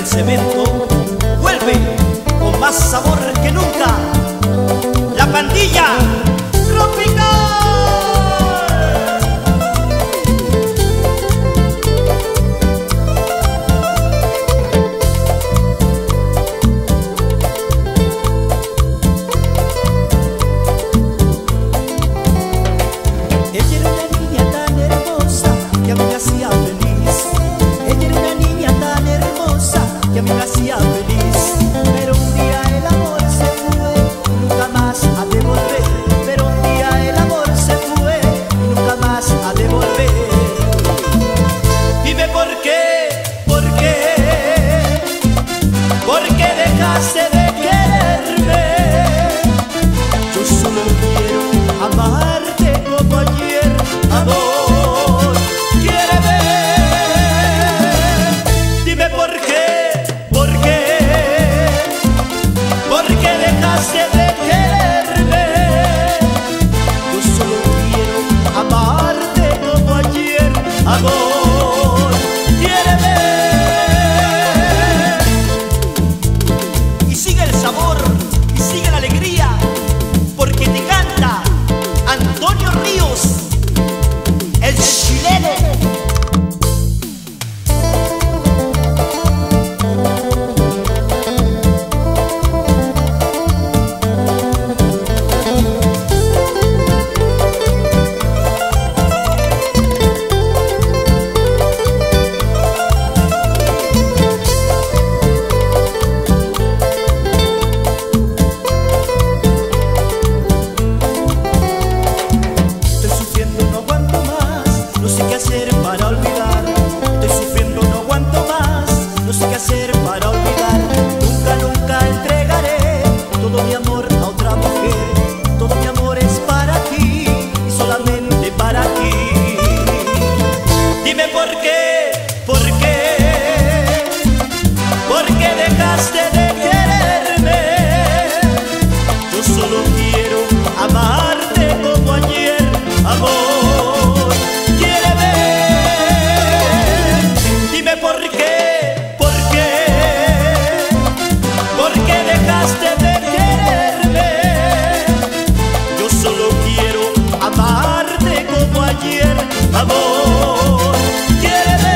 cemento vuelve con más sabor que nunca. La pandilla tropical. Ella era una niña tan hermosa que a mí me hacía feliz. Ella era una niña tan hermosa que a mí me hacía feliz. Pero un día el amor se fue y nunca más ha de volver. Pero un día el amor se fue y nunca más ha de volver. Dime por qué, ¿por qué dejaste de quererme? Yo solo quiero amarte como ayer, amor, quiéreme. Dime por qué, ¿por qué dejaste de quererme? Yo solo quiero amarte como ayer, amor, quiéreme. Y sigue el sabor, y sigue la alegría, porque te canta Antonio Ríos, el chileno. Estoy sufriendo, no aguanto más, no sé qué hacer para olvidar. Estoy sufriendo, no aguanto más, no sé qué hacer para olvidar. Nunca, nunca entregaré todo mi amor a otra mujer. Todo mi amor es para ti y solamente para ti. Dime por qué, ¿por qué dejaste de quererme? Yo solo quiero amarte como ayer, amor, quiéreme. Dime por qué, ¿por qué dejaste de quererme? Yo solo quiero amarte como ayer, amor, quiéreme.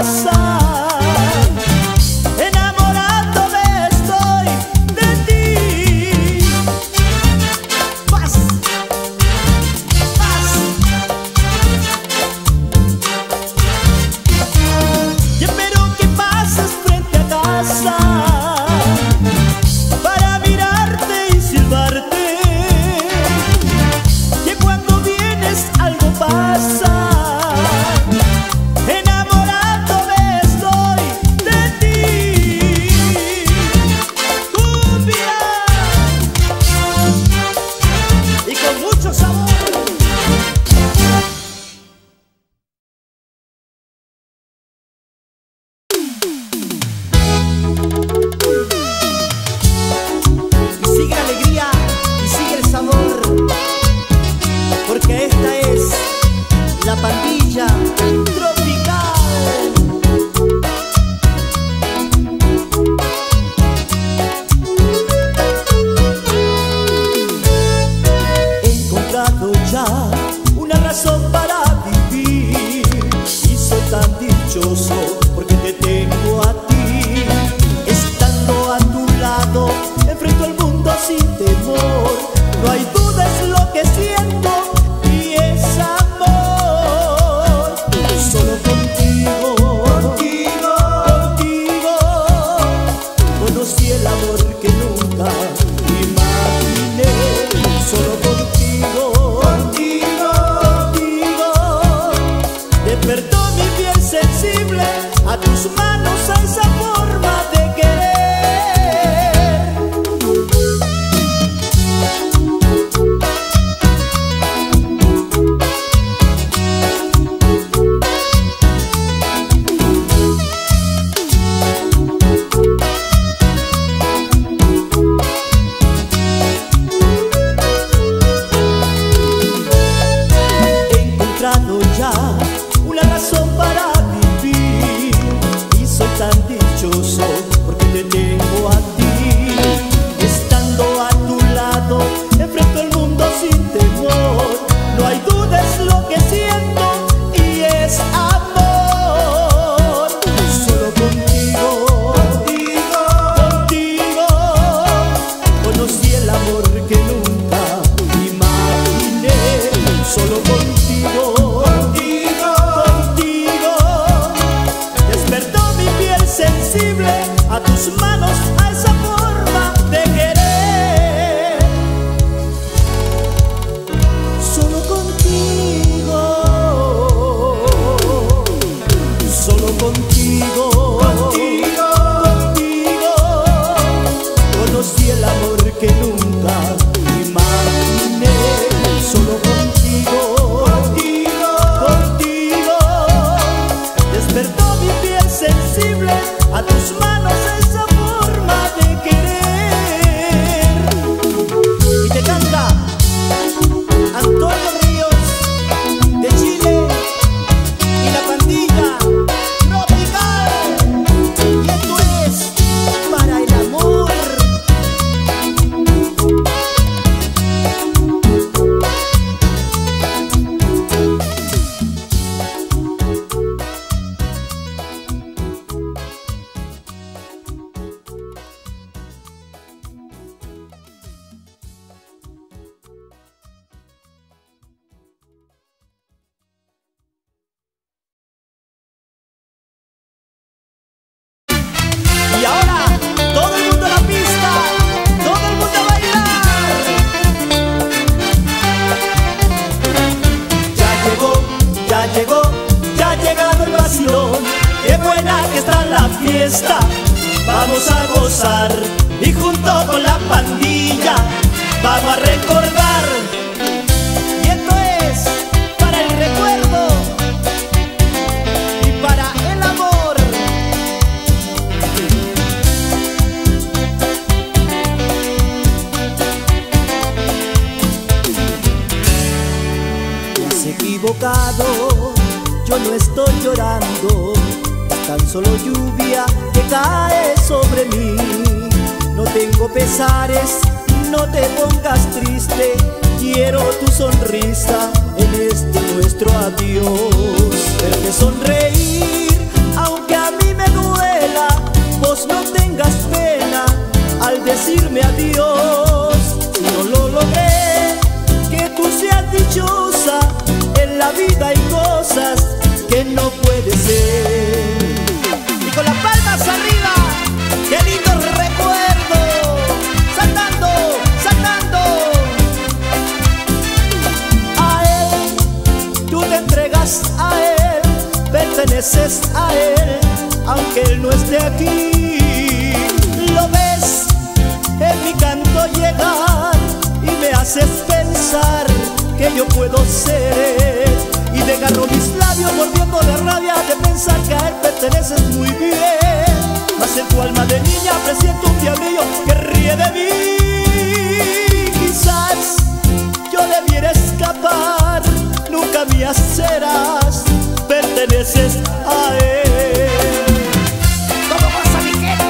casa. Enamorándome estoy de ti. Paz, paz. Y espero que pases frente a casa para mirarte y silbarte, que cuando vienes algo pasa. Enamorándome estoy de ti. Cumbia y con mucho sabor. Y sigue la alegría y sigue el sabor, porque esta es la pandilla tropical. He encontrado ya una razón para vivir y soy tan dichoso porque te tengo a ti. Estando a tu lado, enfrento al mundo sin temor. No hay duda, es lo que siento y es amor. Solo contigo, contigo, contigo conocí el amor que nunca imaginé. Solo contigo, contigo, contigo despertó mi piel sensible a tus manos, a esa forma de querer. He encontrado ya una razón para vivir y soy tan dichoso porque te tengo a ti. Estando a tu lado, enfrento el mundo sin temor. No hay duda, es lo que siento y es amor. Solo contigo, contigo, contigo conocí el amor que nunca imaginé. Solo contigo, contigo, contigo despertó mi piel sensible a tus manos, a esa forma de querer. Solo contigo, solo contigo, contigo, contigo conocí el amor que nunca imaginé. Solo contigo, contigo, contigo despertó mi piel sensible a tus manos, esa forma de querer. Y te canta Antonio Ríos de Chile y la pandilla tropical. Y esto es para el amor. Y ahora, todo el mundo a la pista, todo el mundo a bailar. Ya llegó, ya llegó, ya ha llegado el vacilón. Qué buena que está la fiesta, vamos a gozar y junto con la pandilla vamos a recordar. Y esto es para el recuerdo y para el amor. Te has equivocado, yo no estoy llorando, es tan solo lluvia que cae sobre mí. No tengo pesares, no te pongas triste, quiero tu sonrisa en este nuestro adiós. Verte sonreír, aunque perteneces a él, aunque él no esté aquí. Lo ves en mi canto llegar y me haces pensar que yo puedo ser él. Y desgarro mis labios mordiendo de rabia de pensar que a él perteneces muy bien. Mas en tu alma de niña presiento un diablillo que ríe de mí. Quizás yo debiera escapar, nunca mía serás, perteneces a él. ¿Cómo vas a mi gente?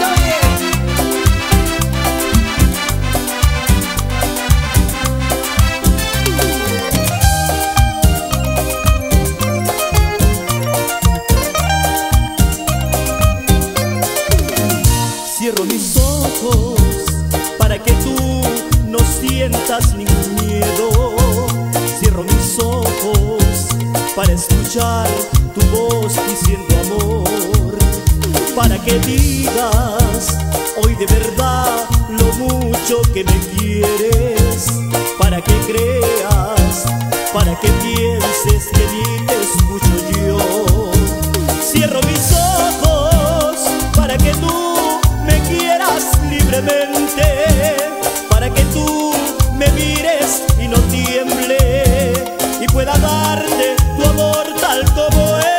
Cierro mis ojos para que tú no sientas ningún miedo. Cierro mis ojos para escuchar tu voz diciendo amor. Para que digas hoy de verdad lo mucho que me quieres. Para que creas, para que pienses que ni te escucho yo. Cierro mis ojos para que tú me quieras libremente, para que tú me mires y no tiemble, y pueda darte tu amor tal como es.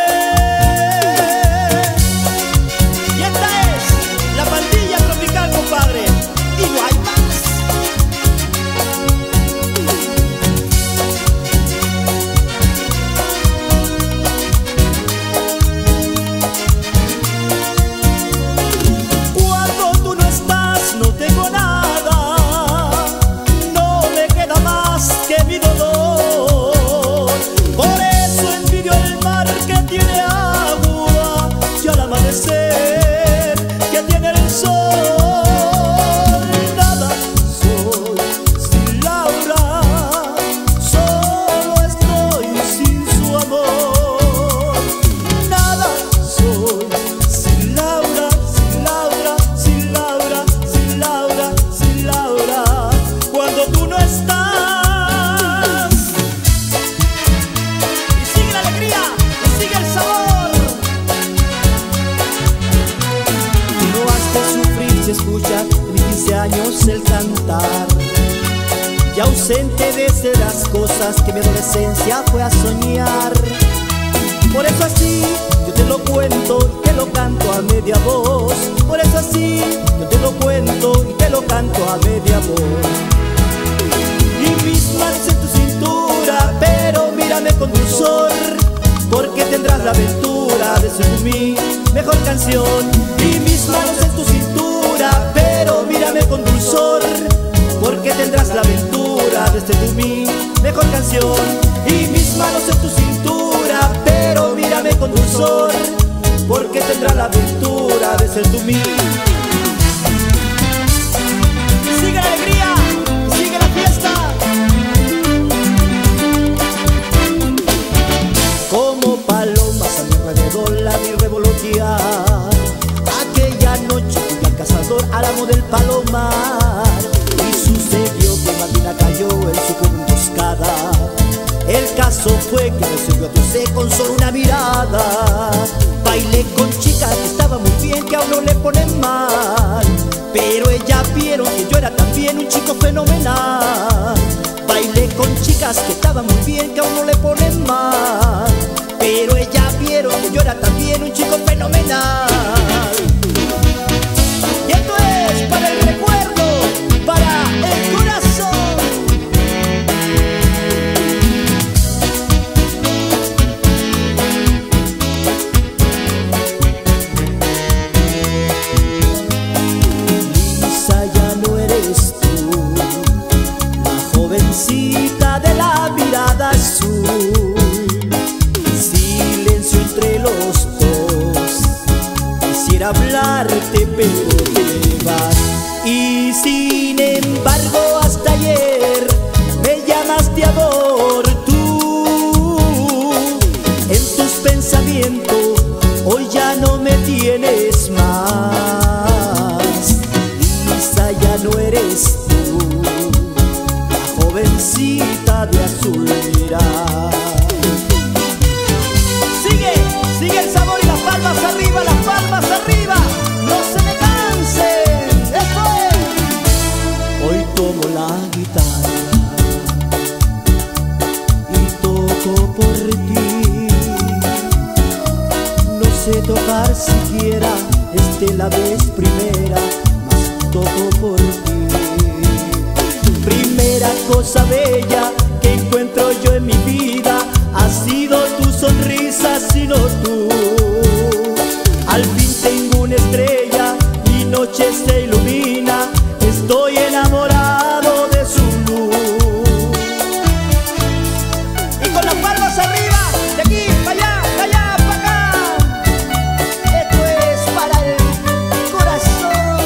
Y esta es la pandilla tropical, compadre, y no hay más. Que tiene el sol, nada soy sin Laura, solo estoy sin su amor. Nada soy sin Laura, sin Laura, sin Laura, sin Laura, sin Laura, cuando tú no estás. Y sigue la alegría, y sigue el sabor. Se escucha en mis 15 años el cantar, y ausente desde las cosas que mi adolescencia fue a soñar. Por eso así yo te lo cuento y te lo canto a media voz. Por eso así yo te lo cuento y te lo canto a media voz. Y mis manos en tu cintura, pero mírame con dulzor, porque tendrás la aventura de ser mi mejor canción. Y mis manos en tu cintura, pero mírame con dulzor, porque tendrás la aventura de ser mi mejor canción. Y mis manos en tu cintura, pero mírame con dulzor, porque tendrás la aventura de ser tú mi. Sigue la alegría, sigue la fiesta. Como palomas a mi alrededor la vi revolotear. Aquella noche fui al cazador al amo del palomar, y sucedió que Martina cayó en su emboscada. El caso fue que resolvió a José con solo una mirada. Bailé con chicas que estaban muy bien, que a uno le ponen mal, pero ellas vieron que yo era también un chico fenomenal. Bailé con chicas que estaban muy bien, que a uno le ponen mal, pero ellas vieron que yo era también un chico fenomenal. Y esto es para el recuerdo, para el corazón. Lisa, ya no eres tú, la jovencita de la mirada azul. Silencio entre los dos, quisiera hablarte pero te vas. Y sin embargo hasta ayer me llamaste amor tú. En tus pensamientos hoy ya no me tienes más. Lisa, ya no eres tú, la jovencita de azul mirar. Sigue el sabor y la sé tocar siquiera la vez primera, mas toco por ti. Primera cosa bella que encuentro yo en mi vida ha sido tu sonrisa, sino tú. Al fin tengo una estrella, mi noche se ilumina, estoy enamorado de su luz. Y con las palmas arriba, de aquí para allá, de allá para acá. Esto es para el corazón.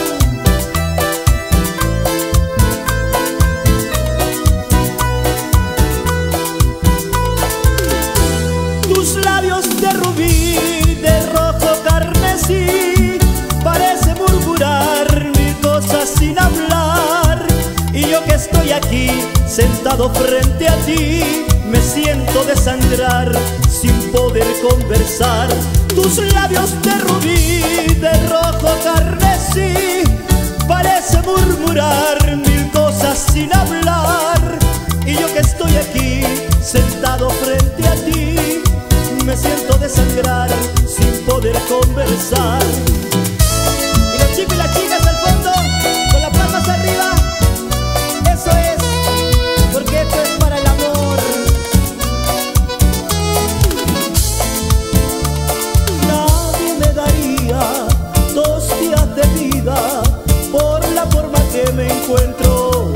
Tus labios de rubí, de rojo carmesí, parece murmurar mil cosas sin hablar. Y yo que estoy aquí, sentado frente a ti, me siento desangrar sin poder conversar. Tus labios de rubí, de rojo carmesí, parece murmurar mil cosas sin hablar. Y yo que estoy aquí, sentado frente a ti, me siento desangrar sin poder conversar. Y los chicos y las chicas al fondo, con las palmas arriba, eso es, porque esto es para el amor. Nadie me daría 2 días de vida por la forma que me encuentro.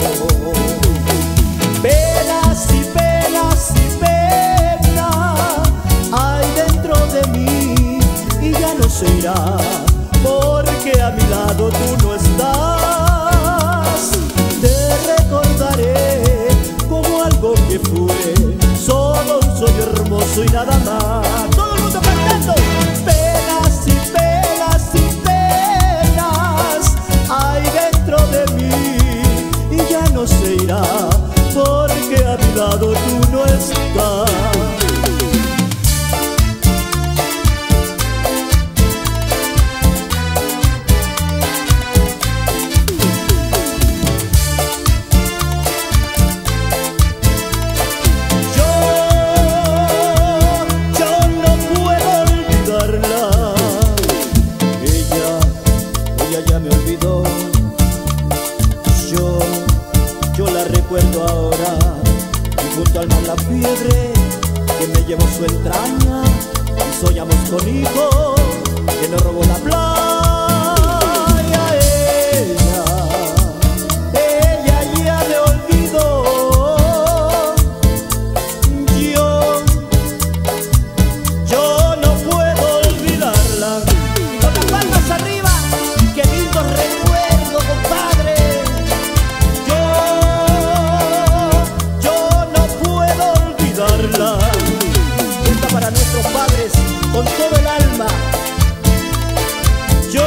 Penas y penas y penas hay dentro de mí, y ya no se irá, porque a mi lado tú no estás. Te recordaré como algo que fue, solo un sueño hermoso y nada más. Todo el mundo cantando. Penas y penas y penas hay dentro de mí, y ya no se irá, porque a mi lado tú no estás. Yo la recuerdo ahora, y junto al mar la fiebre que me llevó su entraña, y soñamos con hijos que nos robó la playa. Ella ya me olvidó. Yo no puedo olvidarla. Con las palmas arriba, qué lindo recuerdo, compadre. Esta para nuestros padres con todo el alma. Yo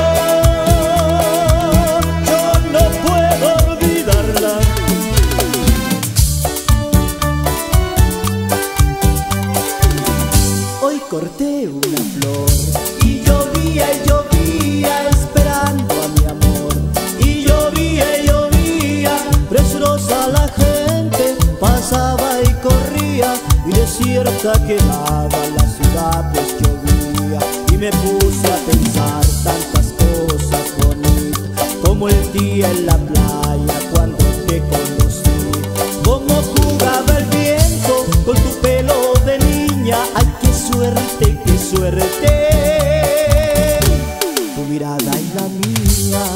no puedo olvidarla. Hoy corté una flor y llovía esperando a mi amor. Y llovía, presurosa la gente pasaba y corría, y desierta quedaba la ciudad, pues llovía. Y me puse a pensar tantas cosas bonitas, como el día en la playa cuando te conocí, cómo jugaba el viento con tu pelo de niña. Ay, qué suerte, qué suerte, tu mirada y la mía.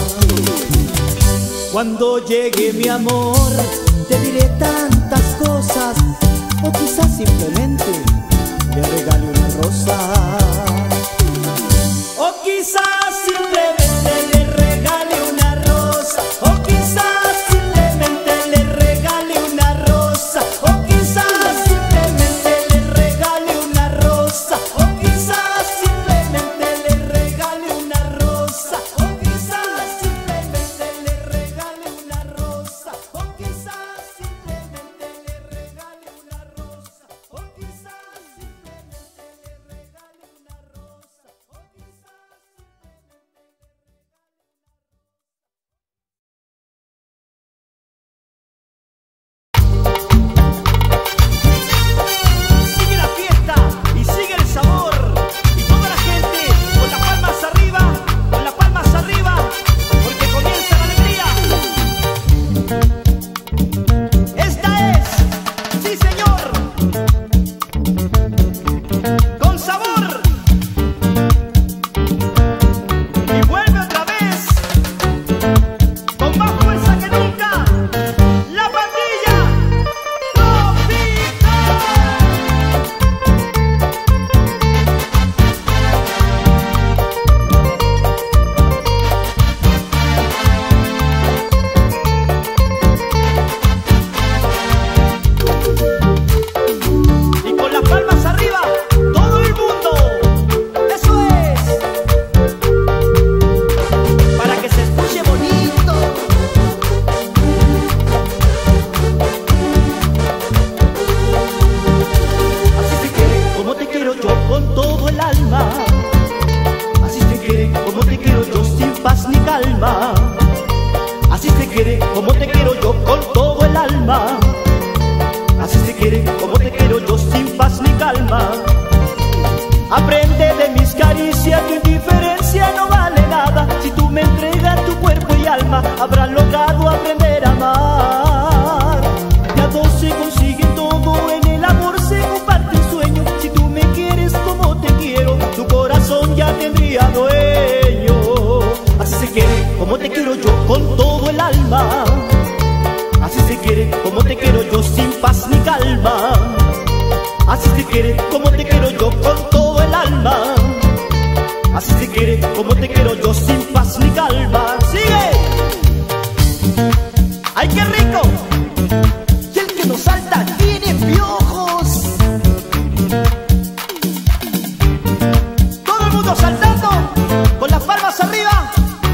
Cuando llegue mi amor, te diré tantas cosas, o quizás simplemente le regale una rosa. O quizás simplemente le regale una rosa. O quizás simplemente le regale una rosa. O quizás simplemente le regale una rosa. O quizás simplemente le regale una rosa. O quizás simplemente le regale una rosa. O quizás simplemente le regale una rosa. O quizás caricias, tu indiferencia no vale nada. Si tú me entregas tu cuerpo y alma, habrás logrado aprender a amar. De a dos se consigue todo, en el amor se comparte el sueño. Si tú me quieres como te quiero, tu corazón ya tendría dueño. Así se quiere como te quiero yo, con todo el alma. Así se quiere como te quiero yo, sin paz ni calma. Así se quiere como te quiero yo, con todo el alma. Así se quiere como te quiero yo, sin paz ni calma. ¡Sigue! ¡Ay, qué rico! Y el que no salta tiene piojos. Todo el mundo saltando, con las palmas arriba.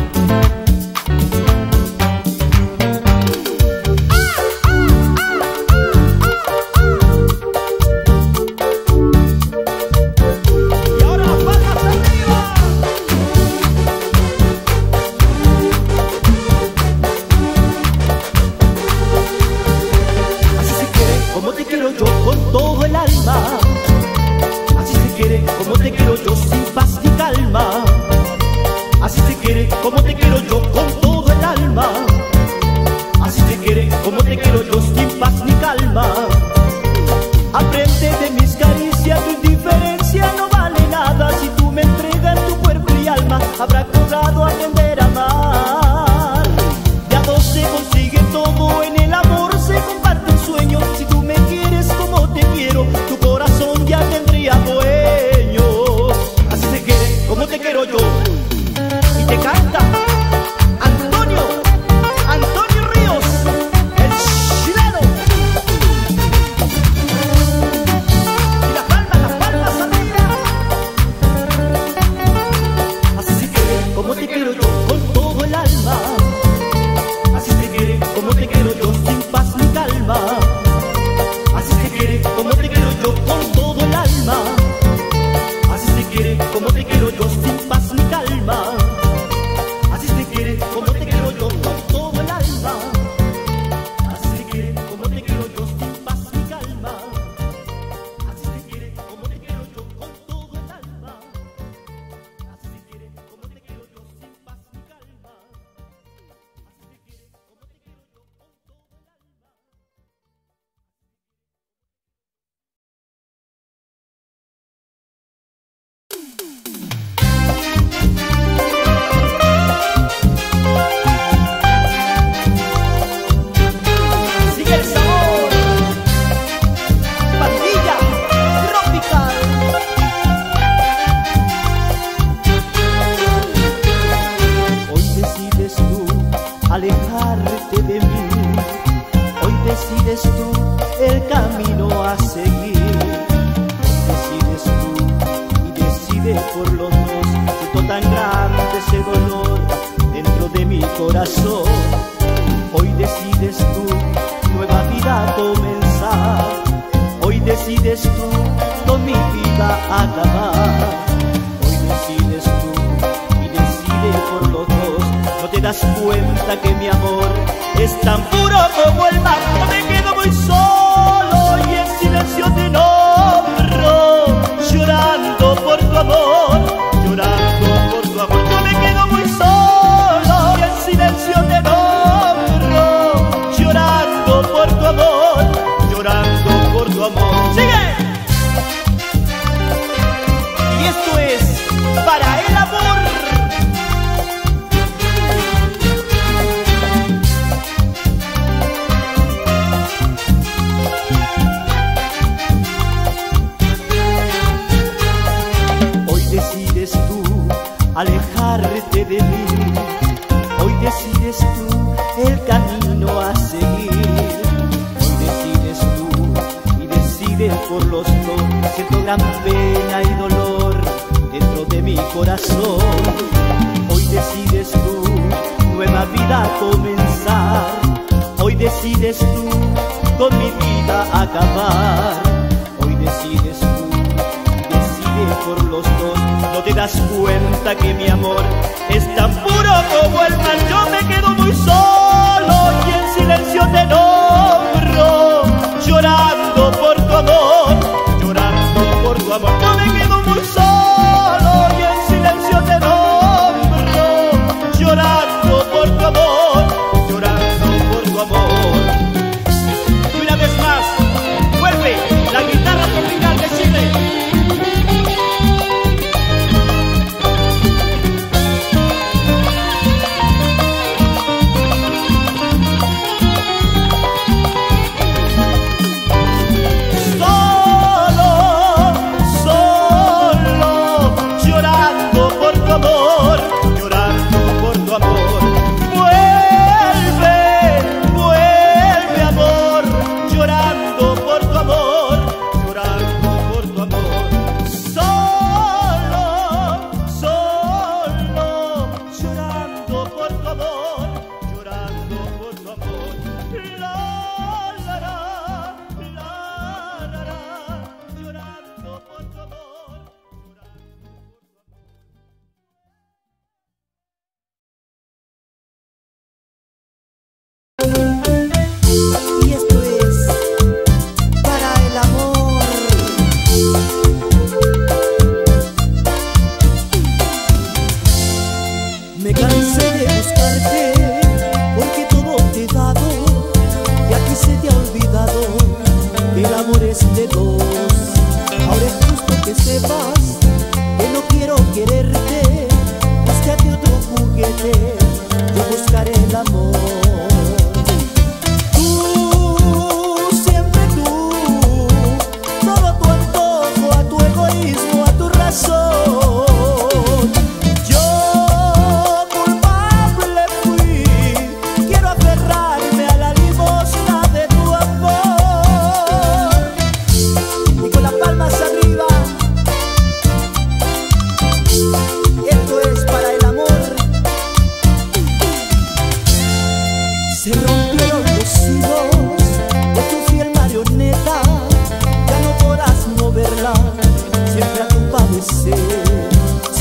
Como te quiero yo, con todo el alma. Así se quiere como te quiero yo, sin paz ni calma. Así se quiere como te quiero yo, con todo el alma. Así se quiere como te quiero yo, sin paz ni calma. Aprende de mis caricias, tu indiferencia no vale nada. Si tú me entregas tu cuerpo y alma, habrás logrado aprender a amar. De a dos se consigue todo, en el amor se comparte el sueño. Si tú me quieres como te quiero, tu corazón ya tendría dueño. Así se quiere como te quiero yo. Y te canta Antonio Ríos, el chileno. Y las palmas arriba. Así se quiere como te quiero yo, con todo el alma. Así se quiere como te quiero yo, sin paz ni calma. Así se quiere como te quiero yo, con todo el alma. Así se quiere como te quiero yo, sin paz ni calma. Así se quiere como te quiero yo, con todo el alma. Así se quiere como te quiero yo, sin paz ni calma. Así se quiere como te quiero yo, con todo el alma. Así se quiere como te quiero yo, sin paz ni calma. Así se quiere como te quiero yo, con todo el alma. Sigue el sabor, Pandilla Tropical. Hoy decides tú alejarte de mí. Hoy decides tú el camino a seguir. Hoy decides tú y decide por los dos. Siento tan grande ese dolor dentro de mi corazón. Hoy decides tú nueva vida comenzar. Hoy decides tú con mi vida acabar. Hoy decides tú y decide por los dos. No te das cuenta que mi amor es tan puro como el mar. Yo me quedo muy solo y en silencio te nombro, llorando por tu amor, llorando por tu amor. Yo me quedo muy solo y en silencio te nombro, llorando por tu amor, llorando por tu amor. ¡Sigue! Y esto es para el amor. Hoy decides tú alejarte de mí. Hoy decides tú el camino a seguir. Hoy decides tú y decides por los dos. Siento gran pena y dolor dentro de mi corazón. Hoy decides tú nueva vida comenzar. Hoy decides tú con mi vida acabar. Hoy decides tú, decide por los dos. No te das cuenta que mi amor es tan puro como el mar. Yo me quedo muy solo y en silencio te nombro, llorando por tu amor, llorando por tu amor. Yo me quedo muy solo y en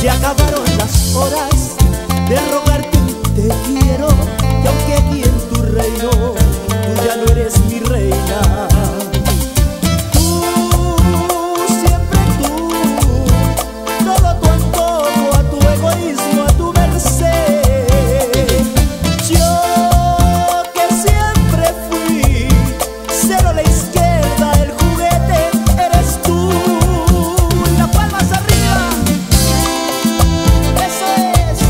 Se acabaron las horas de rogarte un te quiero, y aunque aquí en tu reino tú ya no eres mi reina. Tú, siempre tú, todo tu antojo, a tu egoísmo, a tu merced. Yo que siempre fui cero a la izquierda, el juguete eres tú. Las palmas arriba, eso es.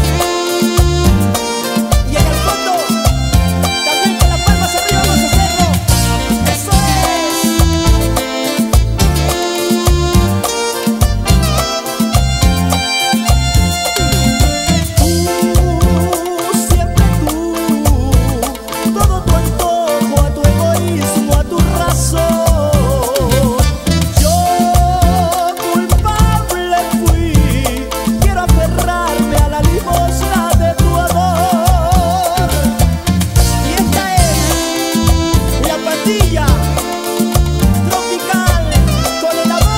Y en el fondo, también con las palmas arriba vamos a hacerlo. Eso es. Tú, siempre tú, todo tu antojo, a tu egoísmo, a tu razón. Yo culpable fui, quiero aferrarme a la limosna de tu amor. Y esta es la pastilla tropical con el amor.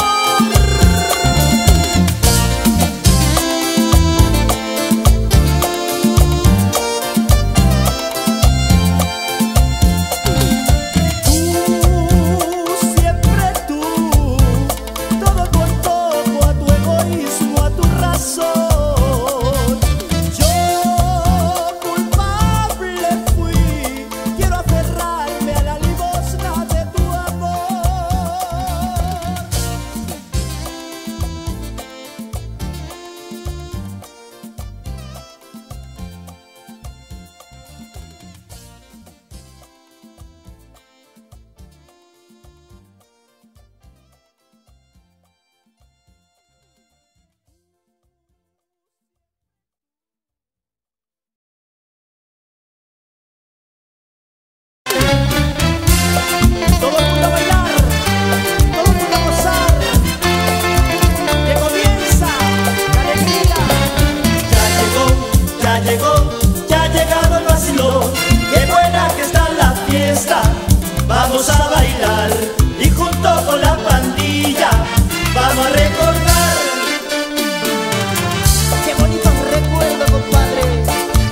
Tú, siempre tú, todo tu antojo, a tu egoísmo, a tu razón. Yo culpable fui, quiero aferrarme a la limosna de tu amor. Todo el mundo a bailar, todo el mundo a gozar, que comienza la alegría. Ya llegó, ya ha llegado el vacilón. Qué buena que está la fiesta, vamos a bailar y junto con la pandilla vamos a recordar. Qué bonito recuerdo, compadre.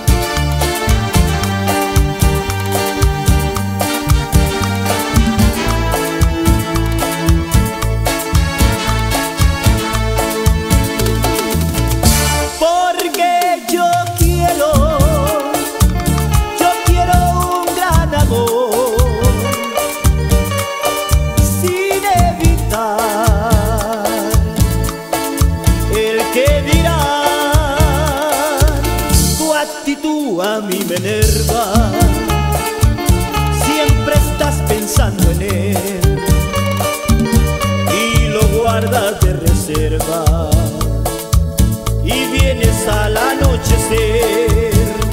Porque yo quiero un gran amor, sin evitar el que dirán. Tu actitud a mí me enerva, siempre estás pensando en él y lo guardas de reserva. Y vienes al anochecer,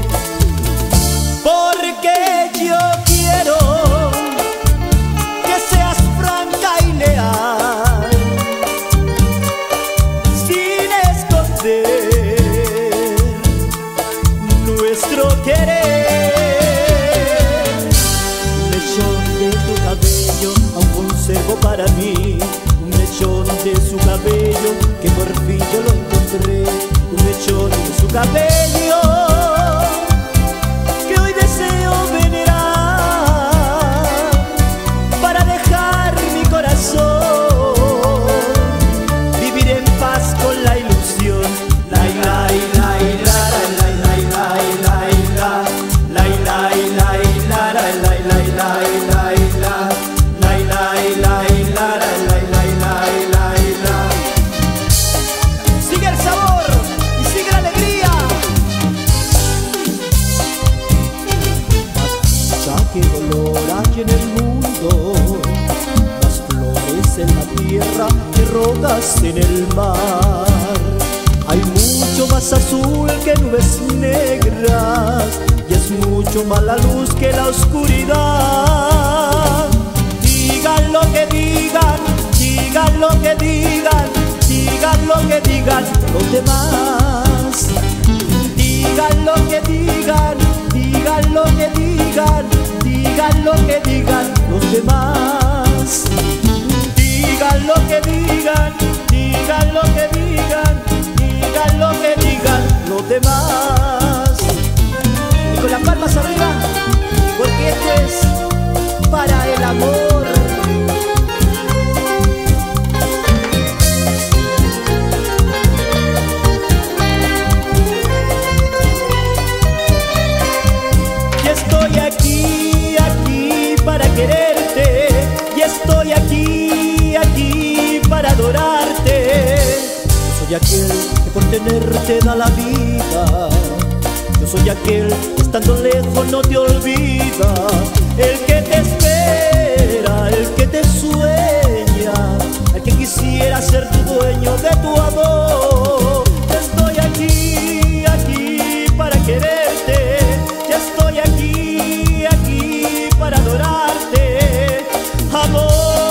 porque yo quiero que seas franca y leal, sin esconder nuestro querer. Un mechón de tu cabello aún conservo para mí, un mechón de su cabello que por fin yo lo encontré. Un mechón de su cabello que hoy deseo venerar para dejar mi corazón vivir en paz con la ilusión. La la la la la la la la la la la la sigue el sabor y sigue la alegría. Más que dolor aquí en el mundo, más flores en la tierra que rocas en el mar. Hay mucho más azul que nubes negras y es mucho más la luz que la oscuridad. Digan lo que digan, digan lo que digan, digan lo que digan los demás. Digan lo que digan, digan lo que digan, digan lo que digan los demás. Digan lo que digan, digan lo que digan, digan demás. Y con las palmas arriba, porque esto es para el amor. Y estoy aquí, aquí para quererte. Y estoy aquí, aquí para adorarte. Yo soy aquel que por tenerte da la vida. Yo soy aquel que estando lejos no te olvida. El que te espera, el que te sueña, el que quisiera ser tu dueño de tu amor. Yo estoy aquí, aquí para quererte. Ya estoy aquí, aquí para adorarte, amor.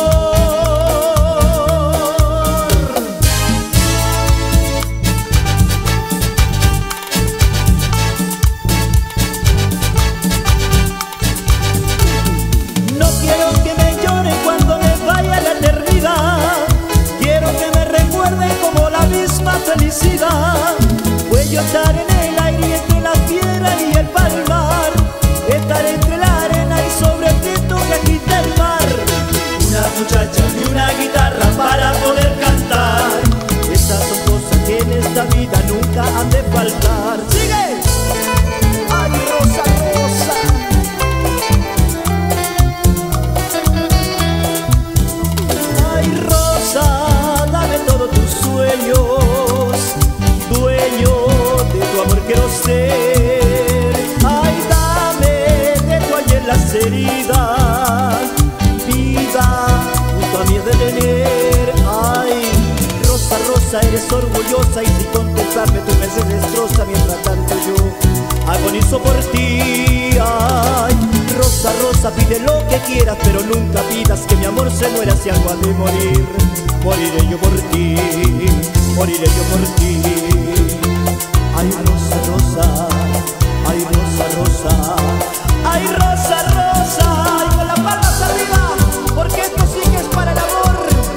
No quiero que me lloren cuando me vaya la eternidad. Quiero que me recuerden como la misma felicidad. Pues yo estaré en el aire entre la piedra y el palmar. Estaré entre la arena y sobre ti tu cajita el mar. Una muchacha y una guitarra para poder cantar. Estas son cosas que en esta vida nunca han de faltar. ¡Sigue! ¡Ay, Rosa, Rosa! Ay, Rosa, dame todos tus sueños. Dueño de tu amor quiero ser. Ay, dame de tu ayer las heridas. Vida junto a mí he de tener. Ay, Rosa, Rosa, eres orgullosa y sin contestarme tú me se destroza. Mientras tanto yo agonizo por ti. Ay, Rosa, Rosa, pide lo que quieras, pero nunca pidas que mi amor se muera. Si algo ha de morir, moriré yo por ti, moriré yo por ti. Ay, Rosa, Rosa, ay, Rosa, Rosa, ay, Rosa, Rosa. Ay, con las palmas arriba, porque esto sí que es para el amor.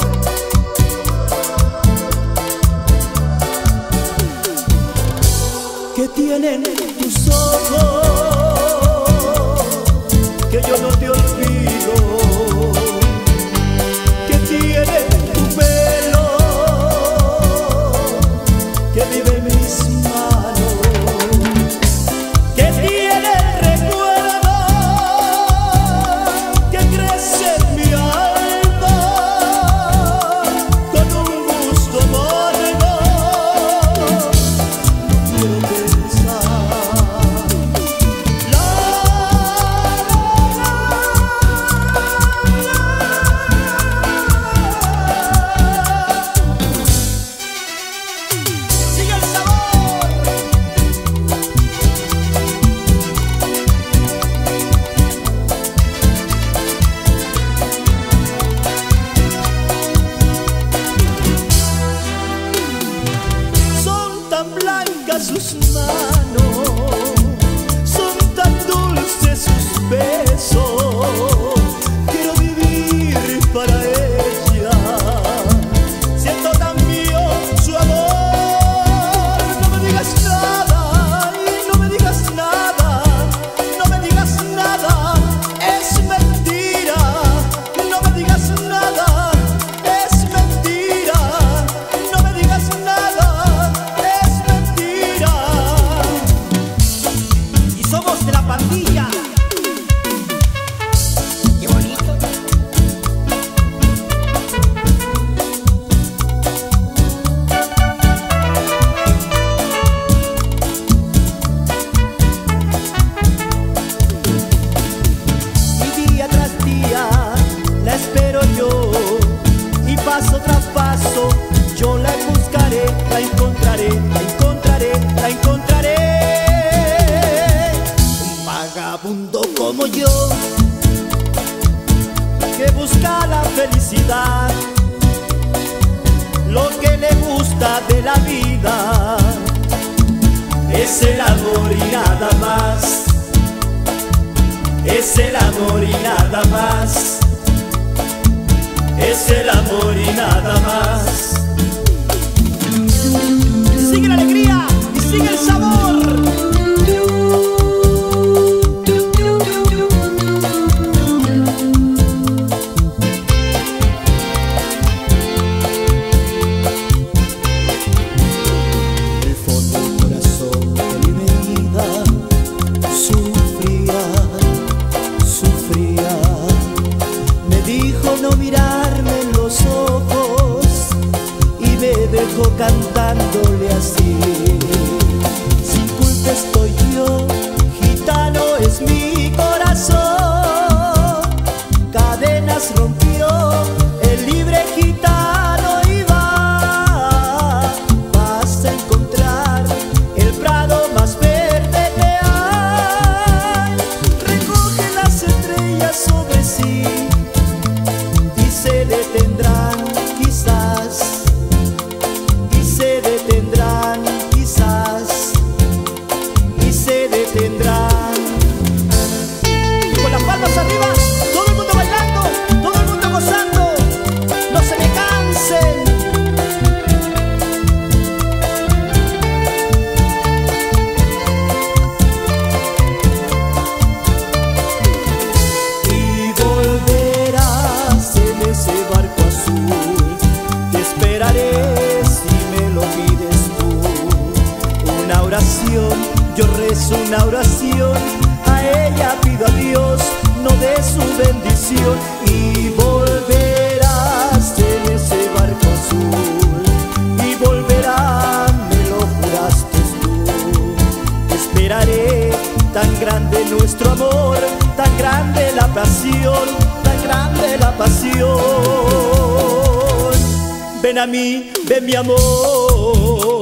¿Qué tienen tus ojos? Que yo no te olvido. ¿Qué tiene tu pelo? Que vive en mis manos. ¿Qué tiene el recuerdo? Que crece en mi alma con un gusto amargo. Quiero pensar. Sigue el sabor. Son tan blancas sus manos, son tan dulces sus besos. Quiero vivir para ella, siento tan mío su amor. No me digas nada, ay, no me digas nada, no me digas nada, es mentira. No me digas nada, es mentira. No me digas nada, es mentira. Y somos de la pandilla. Qué bonito. Y día tras día la espero yo, y paso tras paso yo la buscaré, la encontraré, la encontraré, la encontraré. Un vagabundo como yo que busca la felicidad, lo que le gusta de la vida es el amor y nada más. Es el amor y nada más. Es el amor y nada más. Sigue la alegría y sigue el sabor. pasión, yo rezo una oración, a ella pido a Dios, no dé su bendición. Y volverás en ese barco azul, y volverá, me lo juraste tú. Te esperaré, tan grande nuestro amor, tan grande la pasión, tan grande la pasión. Ven a mí, ven mi amor.